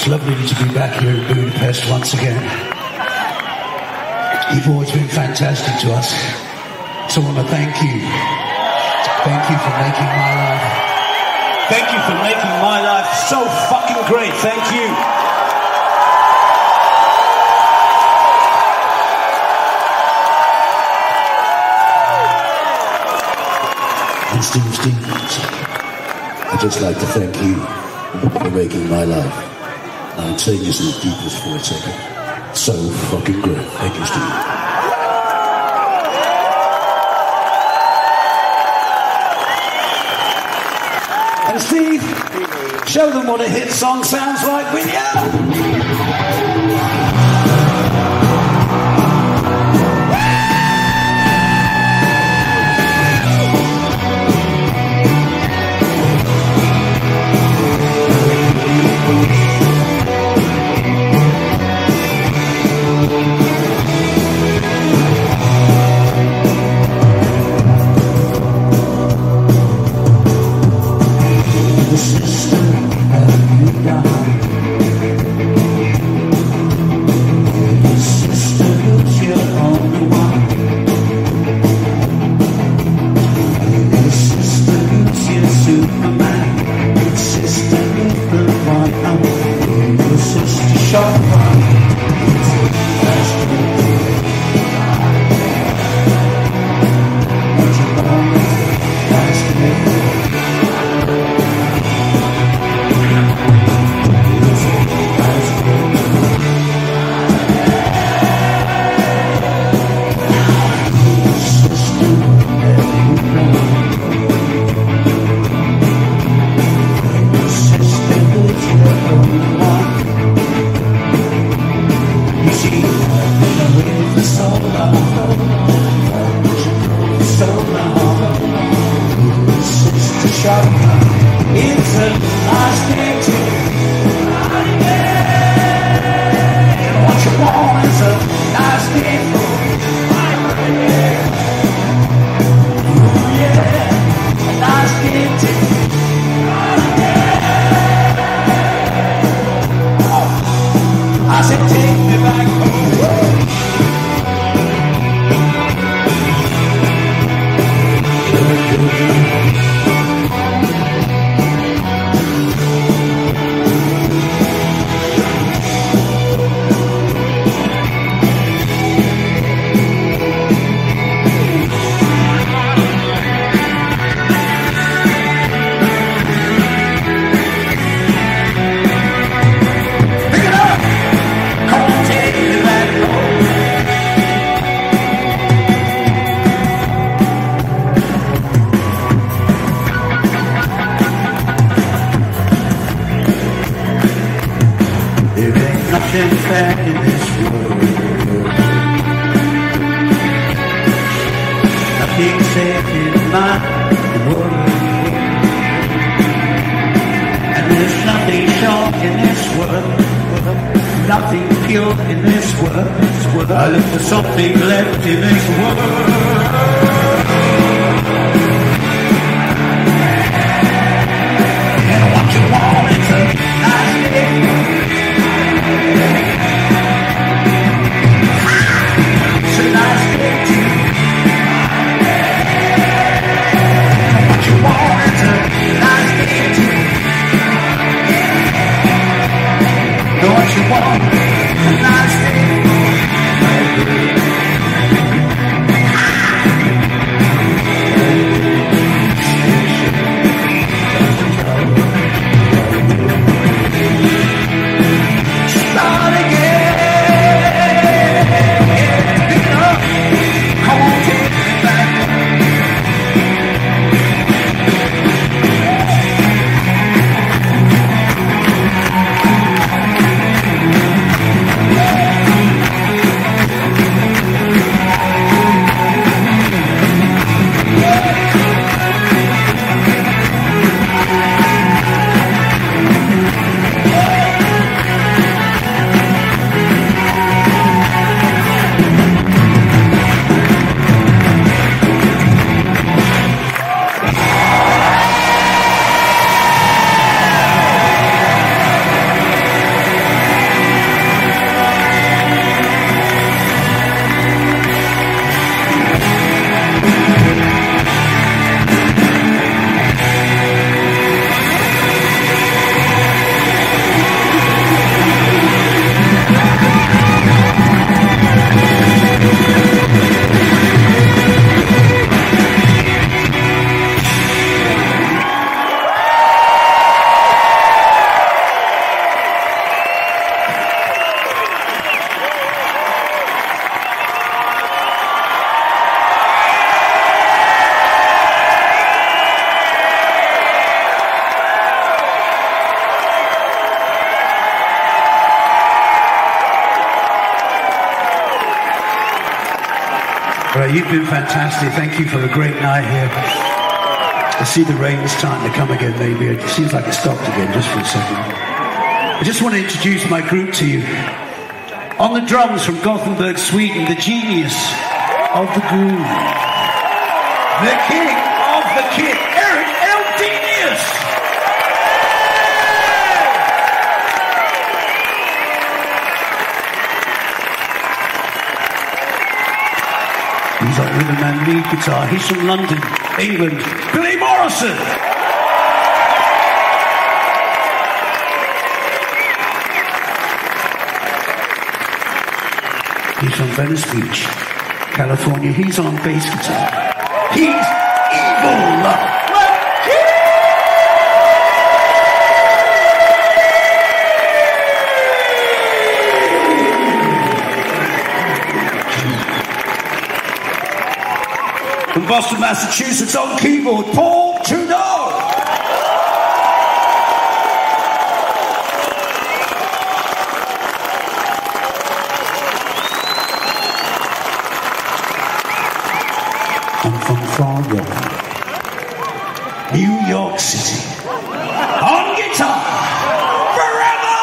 It's lovely to be back here in Budapest once again. You've always been fantastic to us. So I want to thank you. Thank you for making my life. Thank you for making my life so fucking great. Thank you. And Steve Stevens, I'd just like to thank you for making my life. I'm saying this in the deepest voice I can. So fucking great. Thank you, Steve. And Steve, show them what a hit song sounds like with you. Right, you've been fantastic. Thank you for a great night here. I see the rain's starting to come again, maybe. It seems like it stopped again just for a second. I just want to introduce my group to you. On the drums from Gothenburg, Sweden, the genius of the groove. The king of the kit, Eric Eldenius. He's on rhythm and lead guitar. He's from London, England. Billy Morrison. He's from Venice Beach, California. He's on bass guitar. He's evil. From Boston, Massachusetts, on keyboard, Paul Trudeau. I'm from far York, New York City. On guitar, forever!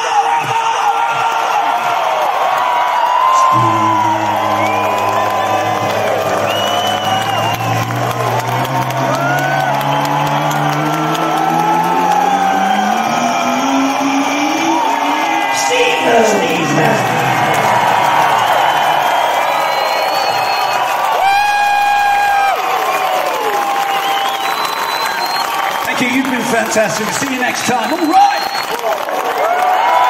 Thank you, you've been fantastic. See you next time. All right.